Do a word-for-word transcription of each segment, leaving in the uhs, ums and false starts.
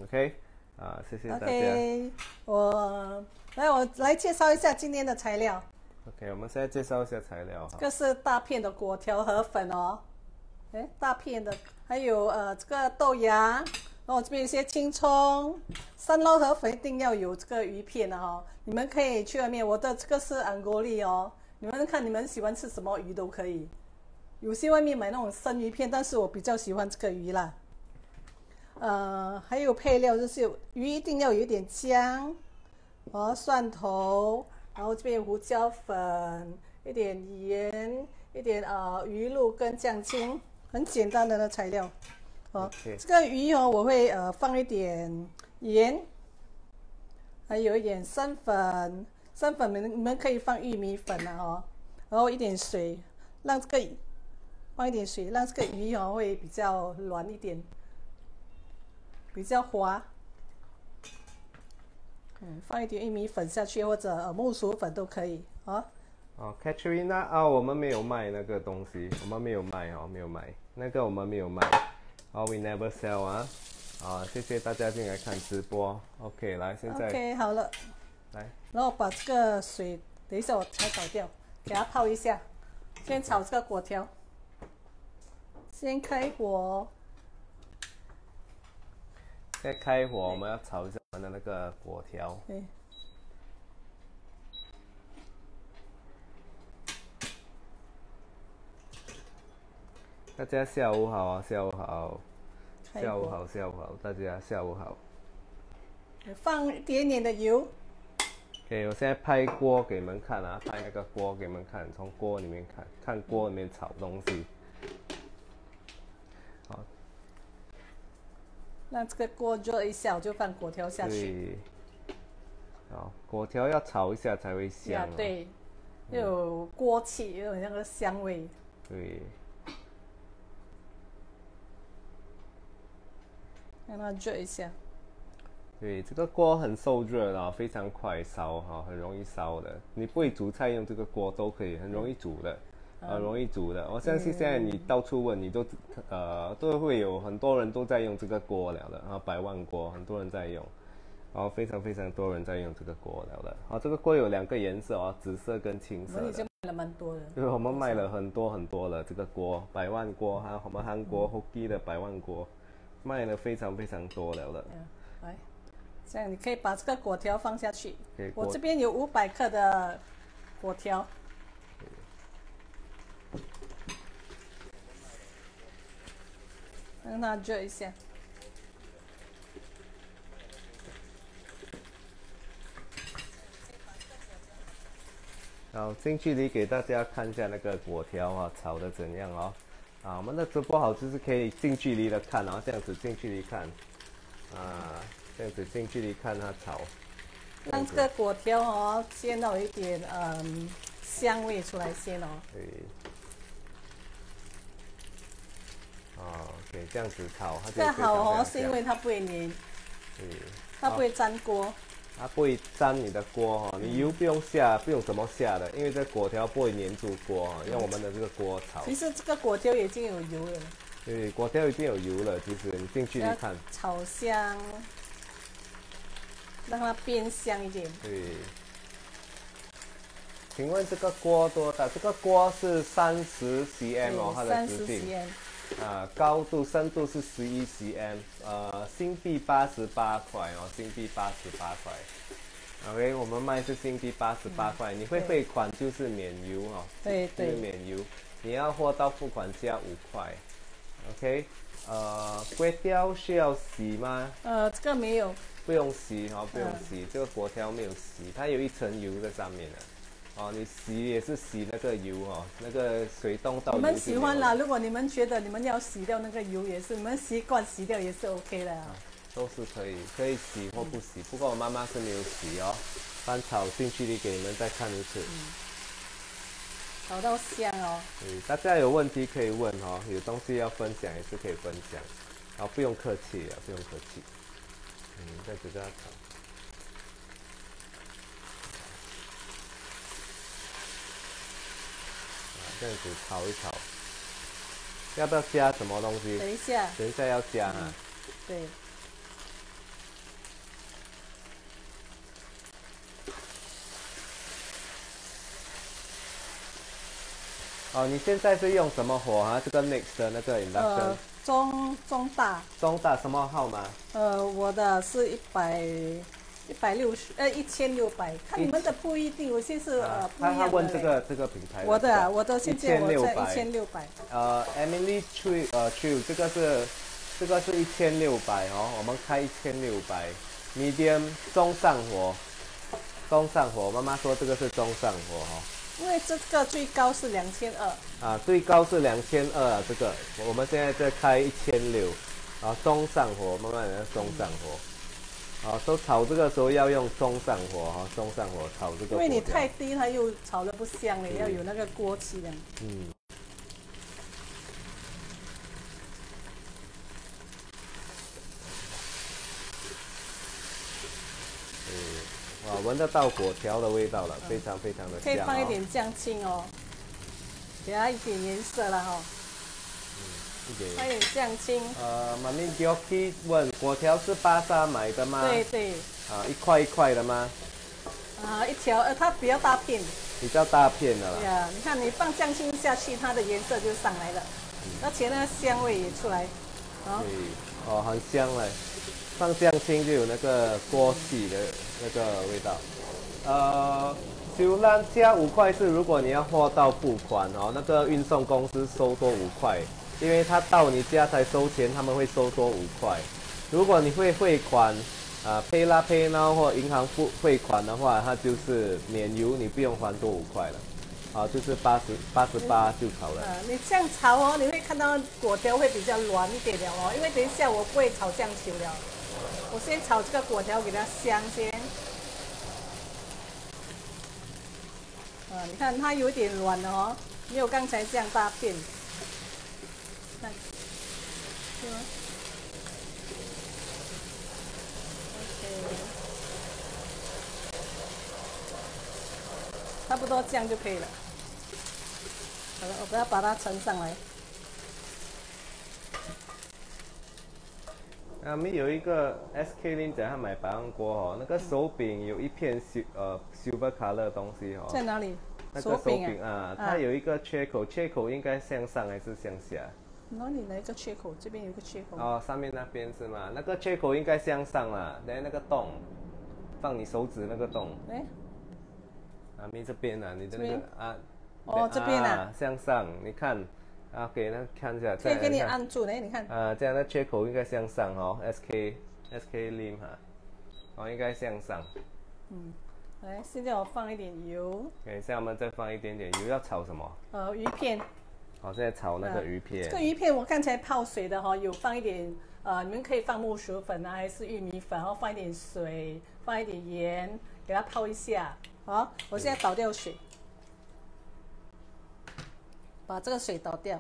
OK， 啊，谢谢大家。 OK， 我来我来介绍一下今天的材料。 OK， 我们现在介绍一下材料哈。 这个是大片的果条河粉哦，哎，大片的，还有呃这个豆芽，然后这边有一些青葱。三捞河粉一定要有这个鱼片的哦，你们可以去外面，我的这个是安国丽哦，你们看你们喜欢吃什么鱼都可以。有些外面买那种生鱼片，但是我比较喜欢这个鱼啦。呃，还有配料就是鱼一定要有一点姜，和蒜头，然后这边有胡椒粉，一点盐，一点呃鱼露跟酱青，很简单的材料。哦， okay. 这个鱼哦，我会呃放一点盐，还有一点生粉，生粉你们你们可以放玉米粉啊哦，然后一点水，让这个放一点水，让这个鱼哦会比较软一点，比较滑。嗯，放一点玉米粉下去，或者呃木薯粉都可以啊。 哦 ，Katrina 啊，我们没有卖那个东西，我们没有卖哦，没有卖那个我们没有卖。哦 ，we never sell 啊，啊，谢谢大家进来看直播。OK， 来，现在 OK 好了， 来， 然后把这个水，等一下我才炒掉，给它泡一下。先炒这个果条，先开火。 先开火，我们要炒一下我们的那个果条。 对。 大家下午好啊，下午好，下午好，下午好，大家下午好。 放一点点的油。 OK， 我现在拍锅给你们看啊，拍那个锅给你们看，从锅里面看，看锅里面炒东西。好， 让这个锅热一下，我就放果条下去。 对。好，果条要炒一下才会香、哦。 对，又有锅气，又有那个香味。 对。 让它热一下。 对，这个锅很受热的，非常快烧哈，很容易烧的。你不会煮菜用这个锅都可以，很容易煮的，很、嗯呃、容易煮的。我相信现在你到处问，你都呃都会有很多人都在用这个锅了的，然后百万锅很多人在用，然后非常非常多人在用这个锅了的。好，这个锅有两个颜色哦，紫色跟青色的。 我们已经卖了蛮多的。 对，我们卖了很多很多了，这个锅百万锅，还有我们韩国 Hoki 的百万锅。卖了非常非常多了了， 来，这样你可以把这个果条放下去。我这边有五百克的果条，让它热一下。 好，近距离给大家看一下那个果条啊，炒的怎样哦。啊，我们的直播好就是可以近距离的看，然后这样子近距离看，啊，这样子近距离看它炒， 让这个果条哦，先有一点嗯香味出来先哦。 对。哦 ，OK， 这样子炒，它就这个好哦，是因为它不会粘， 对， 它不会粘锅。 它不会粘你的锅哈、哦，你油不用下，不用怎么下的，因为这果条不会粘住锅哈、哦，用我们的这个锅炒。 其实这个果条已经有油了。 对，果条已经有油了，其实你进去一看。 炒香，让它变香一点。 对。请问这个锅多大？这个锅是三十 cm 哦，它的直径。啊，高度深度是十一 cm， 呃，新币八十八块哦，新币八十八块。OK， 我们卖是新币八十八块，你会汇款就是免邮哦， 对对， 就是免邮。你要货到付款加五块。OK， 呃，粿条需要洗吗？ 呃，这个没有， 不用洗哦，不用洗，嗯、这个果条没有洗，它有一层油在上面的。哦，你洗也是洗那个油哦，那个水冻到油。 你们喜欢啦，如果你们觉得你们要洗掉那个油，也是你们习惯洗掉也是 OK 的、啊啊。 都是可以，可以洗或不洗。嗯、不过我妈妈是没有洗哦，翻炒近距离给你们再看一次。嗯， 炒到香哦。 对，大家有问题可以问哦，有东西要分享也是可以分享，好、哦，不用客气啊，不用客气。嗯，再给大家炒。这样子炒一炒，要不要加什么东西？ 等一下， 等一下要加哈、啊嗯。对。 哦，你现在是用什么火啊？这个 Next 的那个 induction，、 呃，中中大。 中大什么号码？ 呃，我的是一百一百六十，呃，一千六百。看你们的不一定，有些是、 啊、 呃不一他他样的嘞。 问这个这个品牌的。 我的啊我的现在我在一千六百。 呃 ，Emily Tree 呃 Tree 这个是这个是一千六百哦，我们开一千六百 ，medium 中上火，中上火。妈妈说这个是中上火哦。 因为这个最高是两千二。 啊，最高是两千二啊，这个我们现在在开一千六，啊，中上火，慢慢的中上火，啊，都炒这个时候要用中上火哈、啊，中上火炒这个。 因为你太低，它又炒的不香了，嗯、要有那个锅气的。嗯。 哇，闻得到果条的味道了，非常非常的香、哦。 可以放一点酱青哦，给它一点颜色了哈、哦。 嗯，一点。 放一点酱青。 呃，妈咪 Jockey 问果条是巴沙买的吗？ 对对。 啊，一块一块的吗？ 啊，一条，呃，它比较大片。 比较大片的啦。 对呀，你看你放酱青下去，它的颜色就上来了，嗯、而且那个香味也出来。 哦。对，哦，很香嘞。放酱青就有那个锅气的那个味道。呃，修兰加五块是如果你要货到付款哦，那个运送公司收多五块，因为他到你家才收钱，他们会收多五块。如果你会汇款，啊 ，PayLah PayNow 或银行付汇款的话，它就是免邮，你不用还多五块了。啊，就是八十八十八就好了。 呃，你这样炒哦，你会看到果条会比较软一点了哦，因为等一下我不会炒酱球了。我先炒这个果条给它香先，啊，你看它有点软了哦，没有刚才这样大片。看，是吗 ？OK， 差不多这样就可以了。好了，我不要把它盛上来。 啊，我们有一个 S K Lim 在他买百万锅哦，那个手柄有一片 sil 呃 silver color 的东西哦。 在哪里？ 那个手柄啊，它有一个缺口，缺口应该向上还是向下？ 哪里来一个缺口？这边有一个缺口。 哦，上面那边是吗？那个缺口应该向上啦，来那个洞，放你手指那个洞。哎。啊，咪这边啊，你的那个啊。 哦，这边啊。 向上，你看。啊，给那看一下， 可以给你按住呢，你看。 啊，这样的缺口应该向上哦 ，S K S K Lim 哈，哦，应该向上。 嗯，来，现在我放一点油。 等一下我们再放一点点油，要炒什么？ 呃，鱼片。 好，现在炒那个鱼片。 这个鱼片我刚才泡水的哈、哦，有放一点，呃，你们可以放木薯粉啊，还是玉米粉，然后放一点水，放一点盐，给它泡一下。好，我现在倒掉水。把这个水倒掉，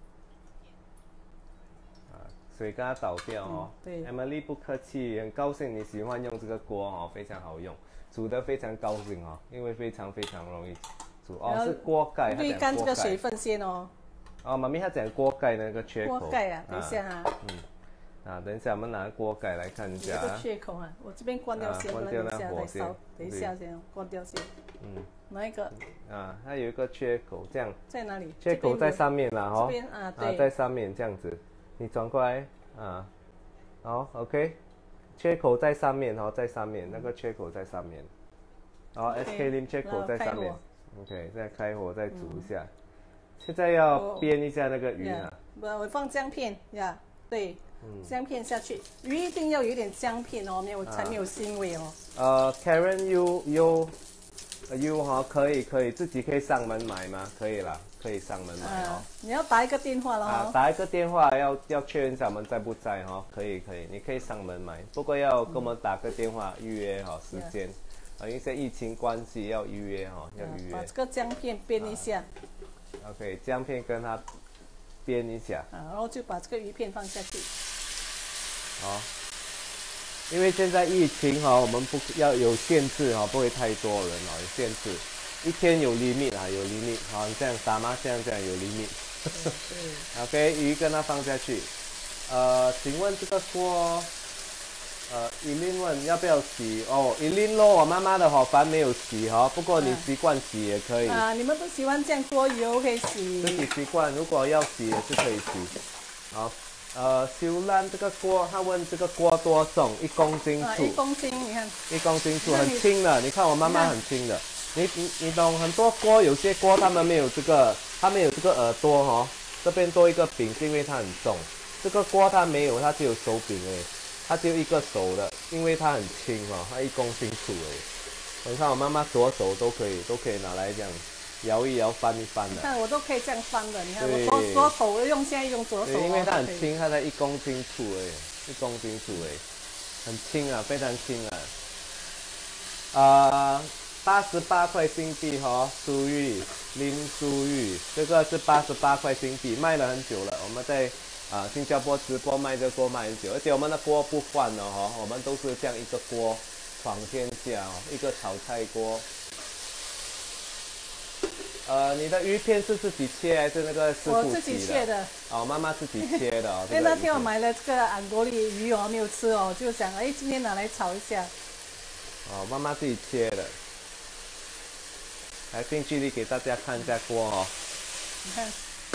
啊，水给它倒掉哦。 嗯、对 ，Emily 不客气，很高兴你喜欢用这个锅哦，非常好用，煮得非常高兴哦，因为非常非常容易煮哦。是锅盖， 滤干这个水分先哦。 哦，妈咪她讲锅盖那个缺口。 锅盖啊，等一下哈、啊。嗯。 啊，等一下我们拿锅盖来看一下。 有个缺口啊，我这边关掉先， 关掉那火先。 等一下先，关掉先。嗯。哪一个？ 啊，它有一个缺口，这样。 在哪里？ 缺口在上面啦，哦。 这边啊，对。 啊，在上面这样子，你转过来啊，好 ，OK。缺口在上面哦，在上面，那个缺口在上面。好 ，S K Lim 缺口在上面。OK， 再开火再煮一下。现在要煸一下那个鱼啊。 不，我放姜片呀，对。姜片下去，鱼一定要有点姜片哦，没有才没有腥味哦。 呃 ，Karen U U U 哈，可以可以，自己可以上门买吗？可以啦，可以上门买哦。 你要打一个电话了哈。打一个电话要要确认一下我们在不在哈，可以可以，你可以上门买，不过要跟我们打个电话预约哈时间，啊，因为现在疫情关系要预约哈，要预约。 把这个姜片煸一下。 OK， 姜片跟它煸一下。 啊，然后就把这个鱼片放下去。 好，因为现在疫情哈，我们不要有限制哈，不会太多人哦，有限制，一天有 limit 啊，有 limit， 好，你这样打麻将这样有 limit。OK， 鱼跟它放下去。呃，请问这个锅呃，伊琳问要不要洗哦？伊琳咯，我妈妈的火饭没有洗哈、哦，不过你习惯洗也可以。 啊，你们都喜欢这样多油可以洗。 自己习惯，如果要洗也是可以洗。好，呃，修烂这个锅，他问这个锅多重？一公斤啊， 处。 一公斤，你看。 一公斤处很轻的，你看我妈妈很轻的。你你你懂，很多锅有些锅他们没有这个，它没有这个耳朵哦，这边多一个柄是因为它很重。这个锅它没有，它只有手柄而已。它只有一个手的，因为它很轻哦，它一公斤处而已。你看我妈妈左手都可以，都可以拿来这样摇一摇、翻一翻的。 看我都可以这样翻的，你看我左左手用，现在用左手、哦。 因为它很轻，它才一公斤处而已，一公斤处而已，很轻啊，非常轻啊。呃，八十八块新币哈、哦，苏玉林苏玉，这个是八十八块新币，卖了很久了，我们在。啊，新加坡直播卖这个锅卖很久，而且我们的锅不换了哈，我们都是这样一个锅闯天下哦，一个炒菜锅。呃，你的鱼片是自己切还是那个师傅我自己切的。 哦，妈妈自己切的哦。 因为那天我买了这个安国里鱼哦，没有吃哦，就想哎，今天拿来炒一下。 哦，妈妈自己切的。来，近距离给大家看一下锅哦。 你看。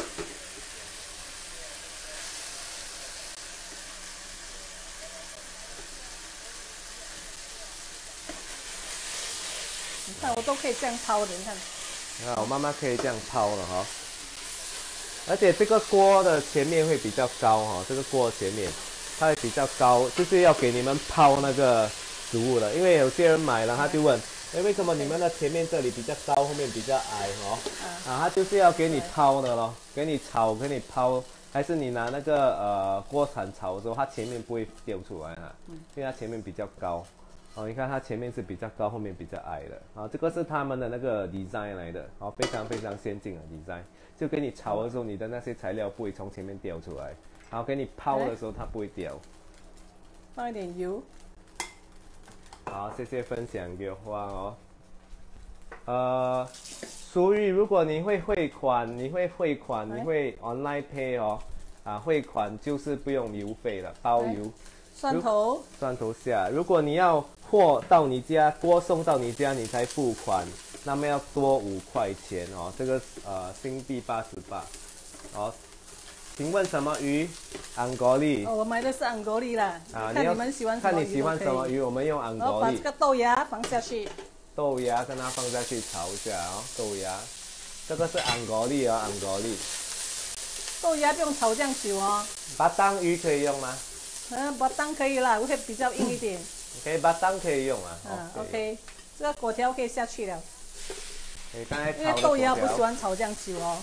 你看我都可以这样抛的，你看。 你看我妈妈可以这样抛了哈、哦，而且这个锅的前面会比较高哈、哦，这个锅前面它会比较高，就是要给你们抛那个食物的，因为有些人买了他就问，哎，为什么你们的前面这里比较高，后面比较矮哦？啊，他就是要给你抛的咯，给你炒，给你抛，还是你拿那个呃锅铲炒的时候，它前面不会掉出来啊，因为它前面比较高。哦，你看它前面是比较高，后面比较矮的。啊，这个是他们的那个 design 来的，哦，非常非常先进的 design。就给你炒的时候，你的那些材料不会从前面掉出来，然后给你抛的时候它不会掉。 放一点油。 好，谢谢分享给花哦。呃，苏玉，如果你会汇款，你会汇款，你会 online pay 哦，啊，汇款就是不用邮费了，包邮。 蒜头， 蒜头下。如果你要货到你家，锅送到你家，你才付款，那么要多五块钱哦。这个呃新币八十八。哦，请问什么鱼？安国丽。 哦，我买的是安国丽啦。啊，看你们喜欢什么鱼。 看你喜欢什么鱼，我们用安国丽。 然后把这个豆芽放下去。 豆芽跟它放下去炒一下哦，豆芽。这个是安国丽哦，安国丽。 豆芽不用炒这样久哦。 巴当鱼可以用吗？ 嗯，把当可以啦，会比较硬一点。 OK，把当可以用啊。 嗯 ，OK， 这个粿条可以下去了。 你刚才因为豆芽不喜欢炒这样久哦。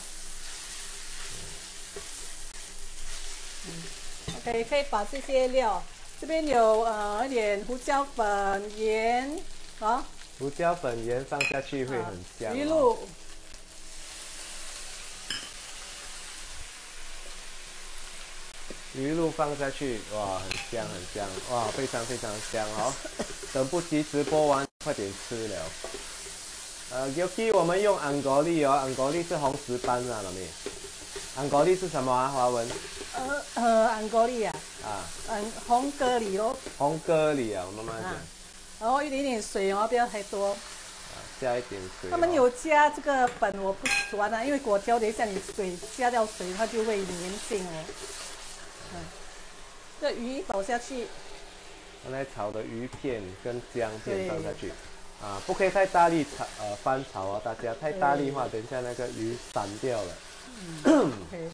嗯 ，OK， 可以把这些料，这边有呃一点胡椒粉、盐啊。 胡椒粉、盐放下去会很香、哦。 鱼露。 鱼露放下去，哇，很香很香，哇，非常非常香哦！等不及直播完，快点吃了。呃 ，Yuki， 我们用安国丽哦，安国丽是红石斑啊，老妹。安国丽是什么啊？华文？ 呃呃，安国丽啊。 啊。 嗯，红蛤蜊咯。 红蛤蜊啊，我妈妈讲。 然后一点点水哦，不要太多。 啊，加一点水、哦。 他们有加这个粉，我不喜欢啊，因为粿条等一下你水加掉水，它就会粘性哦。嗯，这鱼倒下去， 刚才炒的鱼片跟姜片放下去，啊，不可以太大力炒，呃，翻炒啊，大家太大力的话，等一下那个鱼散掉了。 嗯，OK，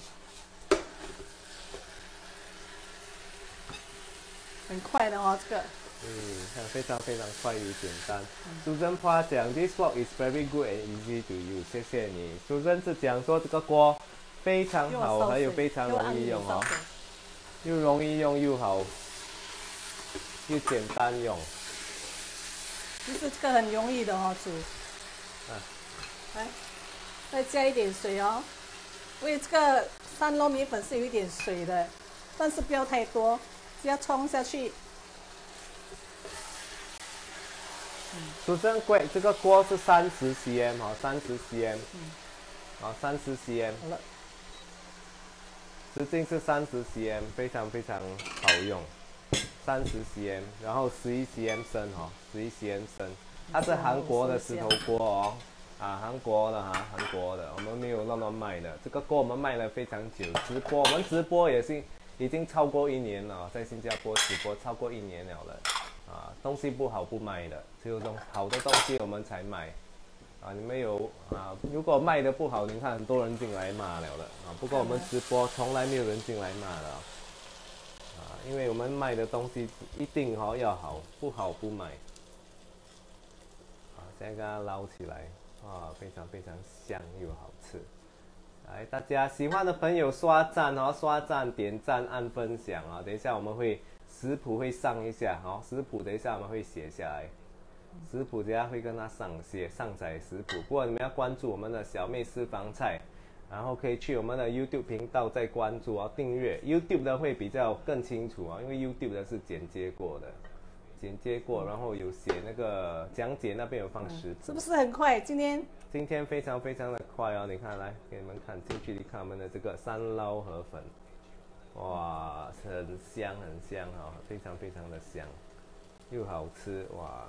很快的哦，这个。 嗯，看非常非常快又简单。Susan 花讲 ，This wok is very good and easy to use。谢谢你，Susan 是讲说这个锅非常好，还有非常容易用哦。又容易用又好，又简单用。 其实这个很容易的哦，煮。啊。来，再加一点水哦。因为这个三糯米粉是有一点水的，但是不要太多，只要冲下去。 主持人贵，这个锅是三十 cm 哈，三十 cm， 嗯，好，三十 cm。好了。直径是三十 cm， 非常非常好用。 三十 cm， 然后十一 cm 深哈，十一 cm 深，它是韩国的石头锅哦，啊，韩国的哈，韩国的，我们没有乱乱卖的。这个锅我们卖了非常久，直播我们直播也是已经超过一年了，在新加坡直播超过一年了了，啊，东西不好不卖的，只有东好的东西我们才卖。啊，你们有啊？如果卖的不好，你看很多人进来骂了的啊。不过我们直播从来没有人进来骂的啊，因为我们卖的东西一定哈要好，不好不卖。啊，现在给它捞起来，啊，非常非常香又好吃。来，大家喜欢的朋友刷赞哦，刷赞、点赞、按分享啊。等一下我们会食谱会上一下，好，食谱等一下我们会写下来。食谱等下会跟他上写上载食谱，不过你们要关注我们的小妹私房菜，然后可以去我们的 YouTube 频道再关注啊，订阅 YouTube 的会比较更清楚啊，因为 YouTube 的是剪接过的，剪接过，然后有写那个讲解那边有放食谱， 是不是很快？今天今天非常非常的快哦，你看来给你们看近距离看我们的这个三捞河粉，哇，很香很香哈、哦，非常非常的香，又好吃哇。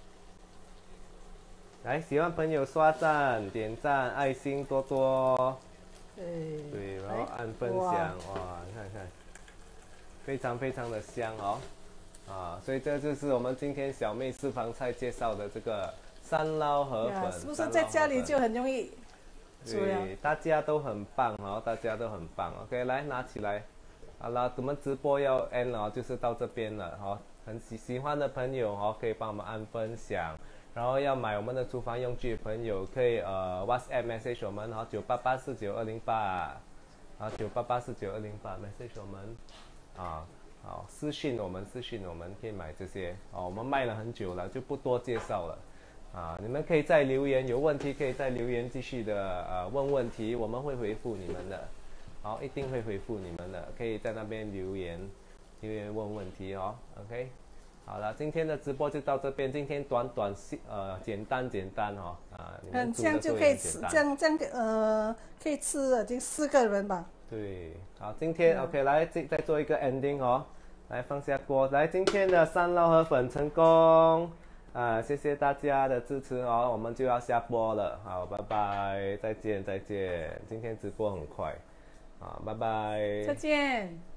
来，喜欢朋友刷赞、点赞、爱心多多， 对对，然后按分享，哇，你看看，非常非常的香哦，啊，所以这就是我们今天小妹私房菜介绍的这个三捞河粉， 是不是在家里就很容易？ 对，大家都很棒哦，大家都很棒。OK， 来拿起来，好了，我们直播要 end 了，就是到这边了哈、哦。很喜喜欢的朋友哦，可以帮我们按分享。然后要买我们的厨房用具的朋友，可以呃 WhatsApp message 我们，哈九八八四九二零八，啊九八八四九二零八 message 我们，啊好私信我们私信我们可以买这些哦，我们卖了很久了，就不多介绍了，啊你们可以再留言，有问题可以再留言继续的呃问问题，我们会回复你们的，好一定会回复你们的，可以在那边留言留言问问题哦 ，OK。好了，今天的直播就到这边。今天短短呃简单简单哦啊，你们这样就可以吃，这样这样呃可以吃已经四个人吧。 对，好，今天、嗯、OK 来再再做一个 ending 哦，来放下锅，来今天的三捞河粉成功啊，谢谢大家的支持哦，我们就要下播了，好，拜拜，再见再见，今天直播很快，好，拜拜， 再见。